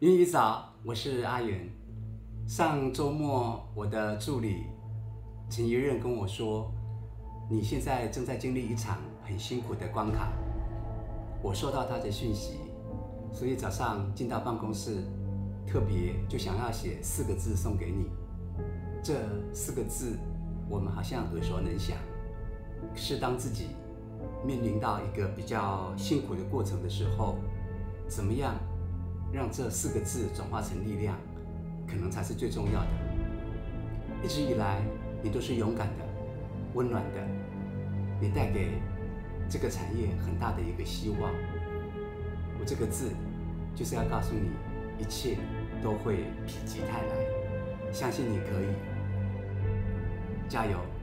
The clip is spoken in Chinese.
云雨早，我是阿元。上周末，我的助理陈一任跟我说，你现在正在经历一场很辛苦的关卡。我收到他的讯息，所以早上进到办公室，特别就想要写4个字送给你。这4个字，我们好像耳熟能详。是当自己面临到一个比较辛苦的过程的时候，怎么样让这4个字转化成力量，可能才是最重要的。一直以来，你都是勇敢的、温暖的，你带给这个产业很大的一个希望。我这个字就是要告诉你，一切都会否极泰来，相信你可以，加油！